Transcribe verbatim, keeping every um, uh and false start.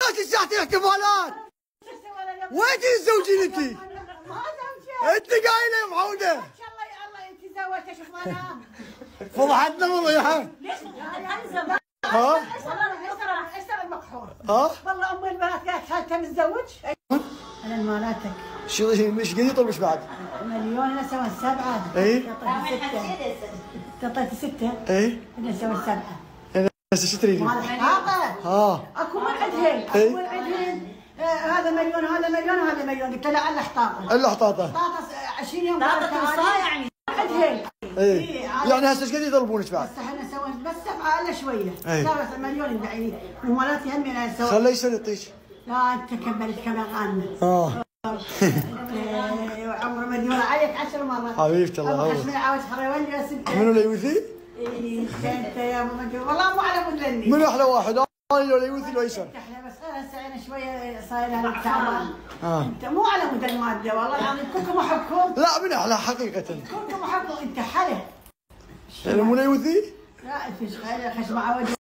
تساعتي احتفالات. وين تتزوجين انت؟ انت قايله يا محموده. ان شاء الله الله انت تزوجت اشوف منام. فضحتنا والله يا حي. ليش؟ ها؟ ايش ترى المقحور؟ ها؟ والله ام البنات قالت خالتها متزوج. انا مالاتك. شو مش قد يطلب ايش بعد؟ مليون انا سوى سبعه. اي؟ تعطيتي سته. اي؟ انا سوى سبعه. هسه شو تريدين؟ ها ها اكو من عندهن اكو من عندهن هذا مليون هذا مليون هذا مليون قلت له الا حطاطه الا حطاطه حطاطه عشرين يوم حطاطه يعني عندهن اي يعني هسه ايش قد يطلبون ايش بعد؟ بس احنا سوينا بس سبعه الا شويه اي صارت مليون البعيد ومالاتي هم انا سويت خليه يصير يطيش. لا انت كملت كمان غنى اه عمر مليون عليك عشر مرات حبيبتي الله يحفظك. من عاوز خريوان بس منو اللي يوثي؟ انت يا ابو مجنون والله مو على مدلني من احلى واحد انا لو يوثي لو يسر. احنا بس هسه انا شويه صاير انا تعبان. اه انت مو على مود الماده والله العظيم كلكم احبكم. لا من احلى حقيقه. كلكم احبكم انت حلا. يعني مو يوثي؟ لا انت خش مع وجه